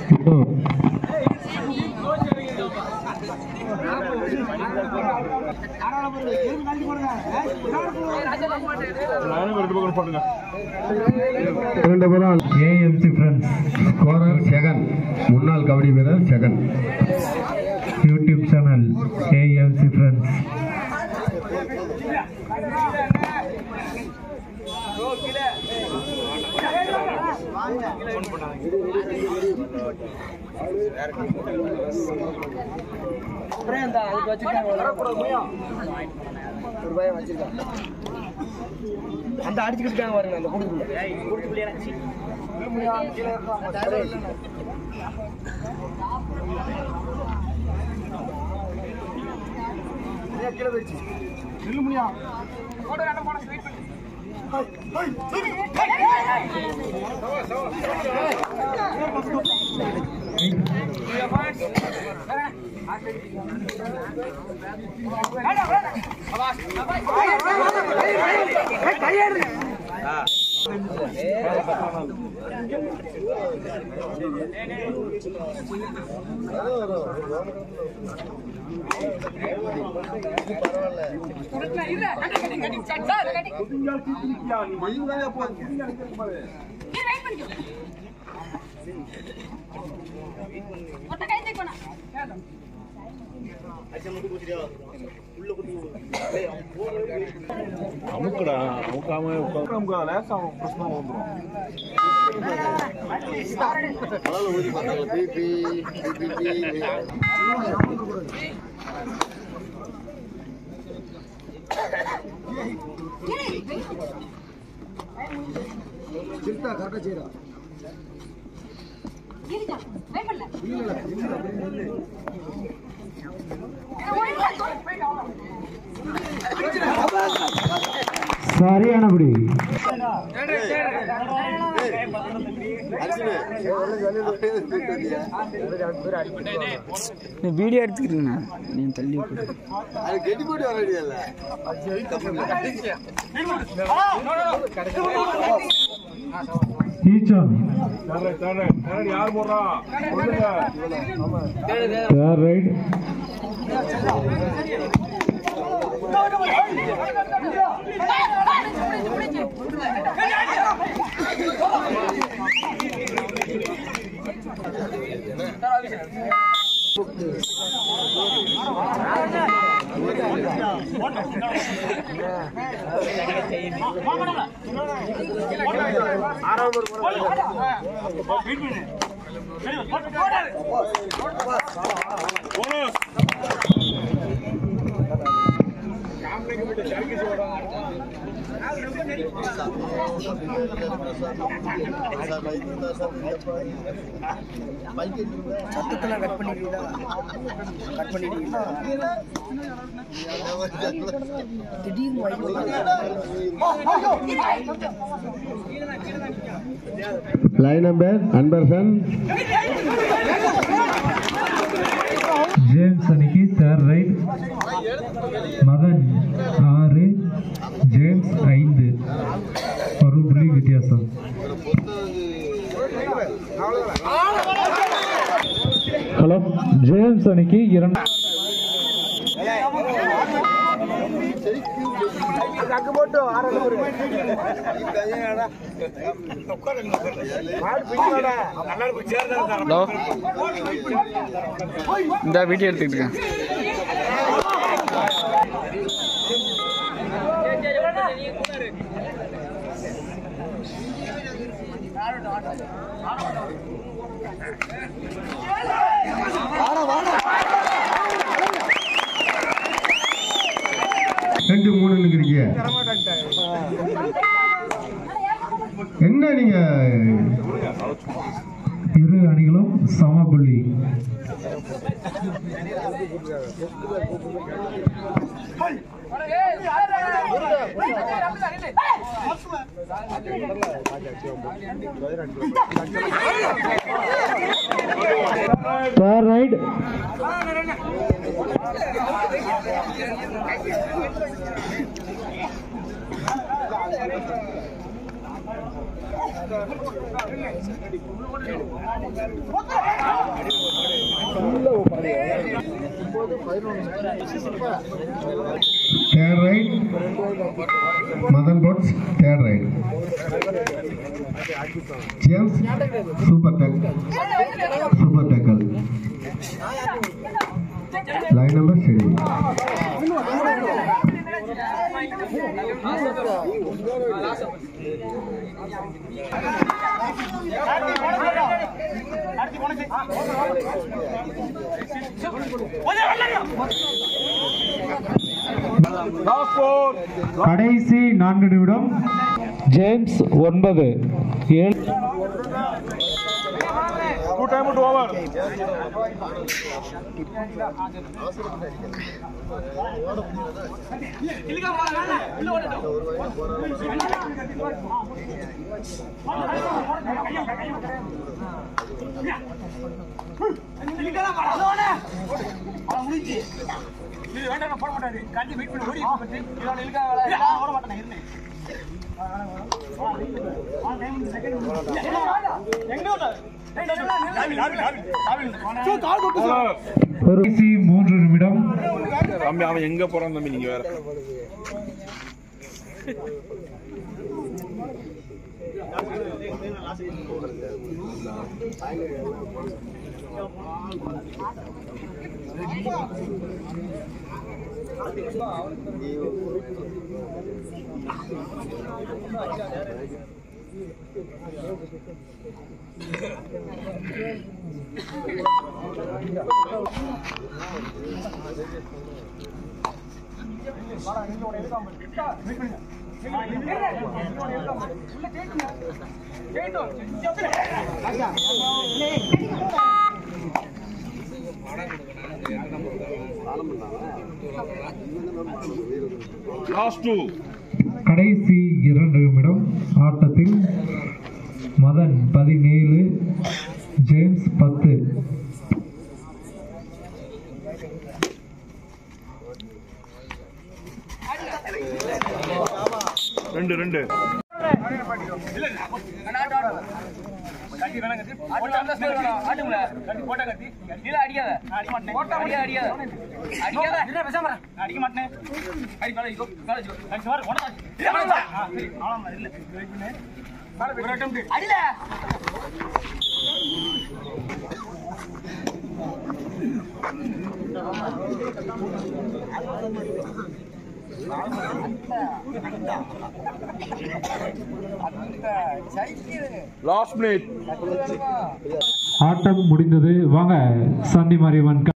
AMC friends scorer Segan, முன்னாள் கபடி வீரர் Segan. YouTube channel AMC friends. அந்த அடிச்சுக்கிட்டாங்க பாருங்க அந்த குடுக்குள்ள கீழே வச்சு நில்லு முடியா போட ரெண்டு போன ஸ்ட்ரைட் பண்ணு அமுக்குடா அமுக்காம உட்காந்து லேசா பிரச்சனை வந்துடும். ஊதி பார்த்தாங்க பிபி சிறுத்தா கரெக்டா செய்யறா சரியானபடி வீடியோ எடுத்துக்கிறீங்க நீ தள்ளி கெட்டி போட்டு வரல யார் போடுறா ரைட் சத்தத்தெல்லாம் கட் பண்ணிட்டீங்களா திடீர்னு லைன் நம்பர் அன்பர்சன் ஜேம்ஸ் அணிக்கு தேர்ட் ரைட் மகன் 6 ஜேம்ஸ் 5 ஒரு புள்ளி வித்தியாசம். ஹலோ ஜேம்ஸ் அணிக்கு 2 போட்டு இந்த வீடியோ எடுத்துக்கிட்டு ரெண்டு மூணு இருக்கிறீங்க. என்ன நீங்க இரு அணிகளும் சம புள்ளி. Right Third right. Madan Bots, third right. James, super tackle. Line number steady. கடைசி 4 நிமிடம். James 9 7 Time to over. கடைசி 3 நிமிடம். தம்பி அவன் எங்க போறான் தம்பி நீங்க வேற கடைசி 2 நிமிடம் ஆட்டத்தில் மதன் 17 ஜேம்ஸ் 10. ரெண்டு ஆட்டம் முடிந்தது. வாங்க சன்னி மாரியம்மன்